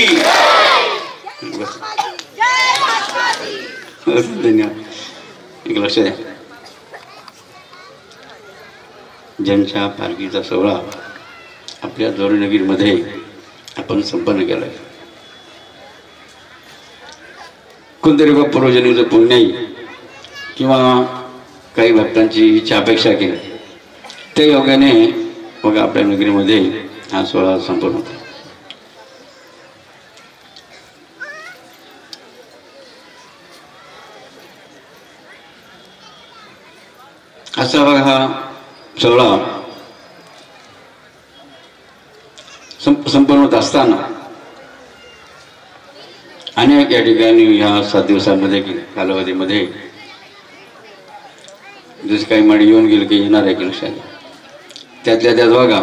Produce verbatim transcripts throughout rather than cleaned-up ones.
धन्यवाद. एक लक्ष द्या, ज्यांच्या पालखीचा सोहळा आपल्या जोरनगीरमध्ये आपण संपन्न केला आहे, कोणतरी बा पूर्वजन्मीचं पुण्य किंवा काही भक्तांची इच्छा अपेक्षा केली, त्या योगाने बघा आपल्या नगरीमध्ये हा सोहळा संपन्न होता. असा बघा हा सोहळा संपन्न होत असताना अनेक या ठिकाणी ह्या सात दिवसांमध्ये कालावधीमध्ये जसे काही मडी येऊन गेले की येणार आहे की लक्षात, त्यातल्या त्यात बघा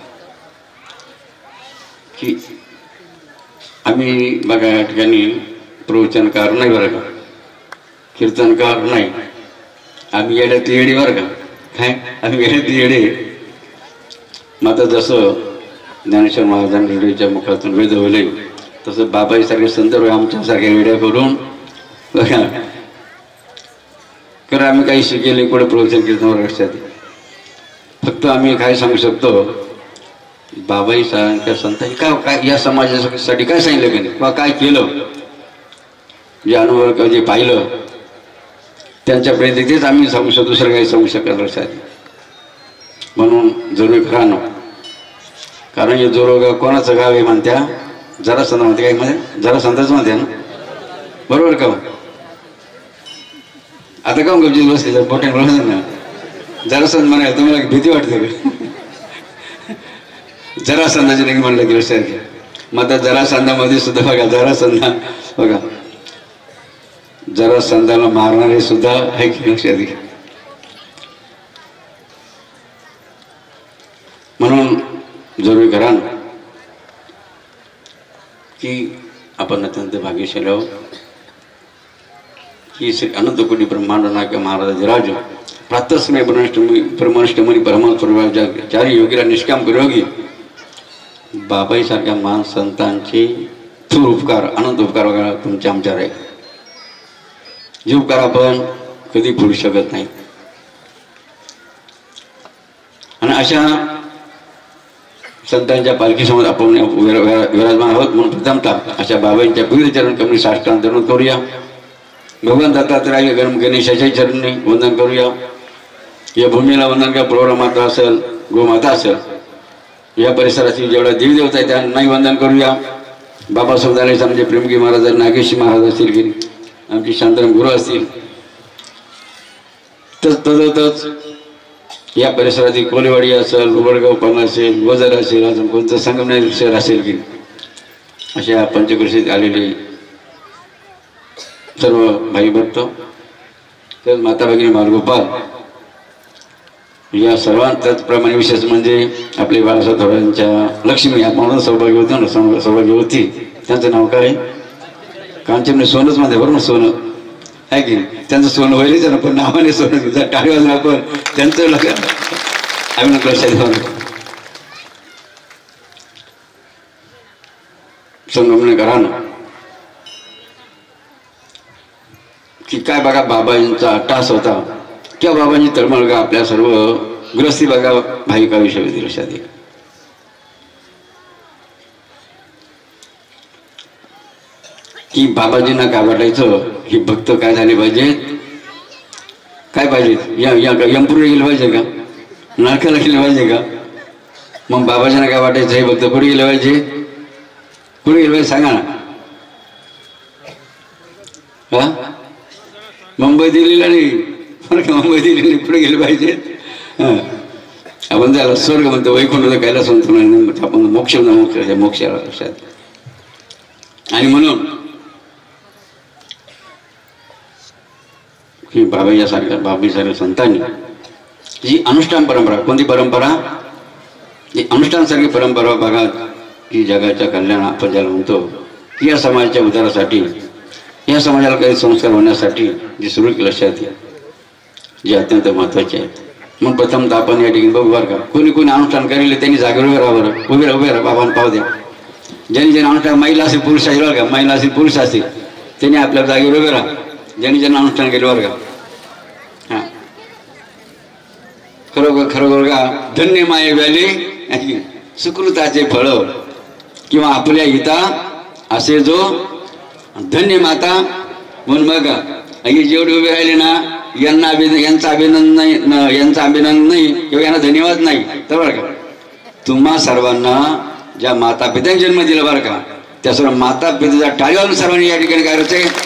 की आम्ही बघा या ठिकाणी प्रवचनकार नाही बरं का, कीर्तनकार नाही, आम्ही येड्यातली येडी बरं का, काय आम्ही येड्यातली येडे. मात्र जसं ज्ञानेश्वर महाराजांच्या मुखातून वेद होले तसं बाबाईसारखे संदर्भ आमच्यासारख्या वेड्या करून बघा, कारण आम्ही काही शिकेले कुठे प्रवचन कीर्तन लक्षात. फक्त आम्ही काय सांगू शकतो, बाबाई सारख्या संतांनी काय काय या समाजासाठी काय सांगितलं की नाही किंवा काय केलं, जे अनुभव जे पाहिलं त्यांच्यापर्यंत तेच आम्ही सांगू शकतो, दुसरं काही सांगू शकत लक्षात. म्हणून जरूर खरा न, कारण हे जोरो गाव कोणाचं गाव आहे म्हणत्या, जरा संत म्हणते काय मध्ये, जरा संतच म्हणते ना, बरोबर का. आता का गपची बसली तर पोटे ना, जरा संत म्हणाल तुम्हाला भीती वाटते का, जरा संताची नाही म्हणलं की लक्षात. मग आता जरा संतामध्ये सुद्धा बघा, जरा संता बघा, जरा संताला मारणारे सुद्धा आहे की लक्षात घ्या. म्हणून जरूर करा की आपण अत्यंत भाग्यशाली आहोत की श्री अनंत कोटी ब्रह्मांड नायक महाराज राज प्रातस्मय ब्रह्माष्टमी ब्रह्माष्टमी परमात्मा चारी योगीला निष्काम करोगी. बाबाई सारख्या महान संतांचे थोर उपकार, अनंत उपकार वगैरे तुमच्या आमच्यावर आहे, जे उपकार आपण कधी भुलू शकत नाही. आणि अशा संतांच्या पालखीसमोर आपण विराजमान आहोत, म्हणून प्रथमतः अशा बाबांच्या पवित्र चरण कमली साष्टांग धरून करूया. भगवान दत्तात्रय गण गणेशाच्या चरणी वंदन करूया. या भूमीला वंदन करा, प्रवरा माता असेल, गोमाता असेल, या परिसरातील जेवढा देवी देवता आहे त्यांनाही वंदन करूया. बाबा सौदाने म्हणजे प्रेमगी महाराज, नागेशी महाराज असतील की आमची शांतराम गुरु असतील, तस तसंच या परिसरातील कोलेवाडी असेल, उबडगाव पान असेल, वजर असेल, अजून कोणतं संगमनेर शहर असेल की अशा पंचकृषीत आलेले सर्व भाई भक्त, तर माता भगिनी बालगोपाल या सर्वांत, त्याचप्रमाणे विशेष म्हणजे आपले बाळासाहेब थोरांच्या लक्ष्मी म्हणून सौभाग्य होतं ना, सौभाग्य होती, त्यांचं नाव काय, कांचन सोनच मध्ये बरोबर सोनं आहे की, त्यांचं सोनं व्हायलाच ना, पण नावाने सोनं टाळी वाजून आपण त्यांचं लक्ष आम्ही लक्षात संगमने करा ना की काय बघा बाबांचा अट्टास होता किंवा बाबांची तळमळ का आपल्या सर्व ग्रस्ती बघा भाविका विषयी लक्षात येईल. की बाबाजींना काय वाटायचं, ही भक्त काय झाले पाहिजेत, काय पाहिजेत, या यमपुरी गेले पाहिजे का, नरकाला गेले पाहिजे का. मग बाबाजींना काय वाटायचं, हे भक्त कुठे गेले पाहिजे, कुठे गेले पाहिजे सांगा ना. हा मुंबई दिल्लीला नाही, मुंबई दिल्ली पुढे गेले पाहिजे. आपण त्याला स्वर्ग म्हणतो, वैकुंठ कैलास म्हणतो, आपण मोक्ष मोक्ष मोक्षाला लक्षात. आणि म्हणून की बाबाई सारख्या बाबाई सारख्या संतांनी जी अनुष्ठान परंपरा, कोणती परंपरा, जी अनुष्ठान सारखी परंपरा बघा, की जगाच्या कल्याण आपण ज्याला म्हणतो, या समाजाच्या उद्धारासाठी, या समाजाला काही संस्कार होण्यासाठी जी सुरू केली लक्षात, जे अत्यंत महत्वाचे आहेत. मग प्रथमतः आपण या ठिकाणी बघू बरं का, कोणी कोणी अनुष्ठान करेल त्यांनी जागेवर उभे राहा, बरं उभे राहा, उभे राहा, बाबांना पाहू द्या. ज्यांनी ज्यांना अनुष्ठान महिला असेल पुरुष असेल बरं का, महिला असेल पुरुष असेल त्यांनी आपल्या जागेवर उभे राहा. ज्यांनी ज्यांना अनुष्ठान केलं बरं का. हां खरोखर खरोखर का धन्य माये व्याले सुकृताचे फळ किंवा आपल्या हिता असे जो धन्य माता. म्हणून बघा हे जेवढे उभे राहिले ना यांना अभिनंदन यांचा अभिनंदन नाही यांचा अभिनंदन नाही किंवा यांना धन्यवाद नाही तर बरं का तुम्हा सर्वांना ज्या माता पित्याने जन्म दिला बरं का त्या सर्व माता पित्याचा टाळी वाजवून सर्वांनी या ठिकाणी काय करायचं आहे.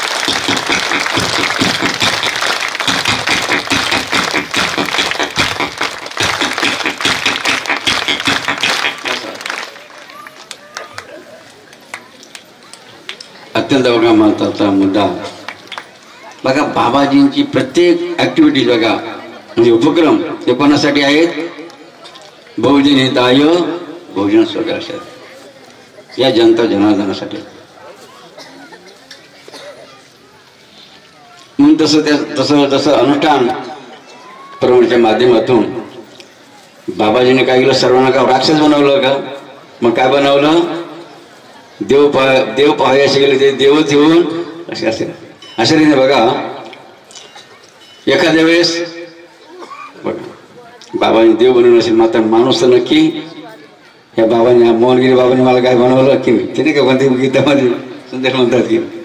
अत्यंत बघा महत्वाचा मुद्दा बघा बाबाजींची प्रत्येक ऍक्टिव्हिटी बघा म्हणजे उपक्रम ते कोणासाठी आहेत. बहुजन हिताय बहुजन स्वकर्षाय या जनता जनार्दनासाठी. म्हणून तसं त्या तसं तसं अनुष्ठान प्रमाणाच्या माध्यमातून बाबाजीने काय केलं सर्वांना का राक्षस बनवलं का. मग काय बनवलं देव पा देव पाहावे असे गेले ते देवच येऊन असे असेल अशा रीतीने बघा एखाद्या वेळेस बघा बाबांनी देव बनवलं असेल मात्र माणूस तर नक्की या बाबांनी मोहनगिरी बाबांनी मला काय बनवलं की त्याने काय म्हणते गीतामध्ये सुंदर म्हणतात की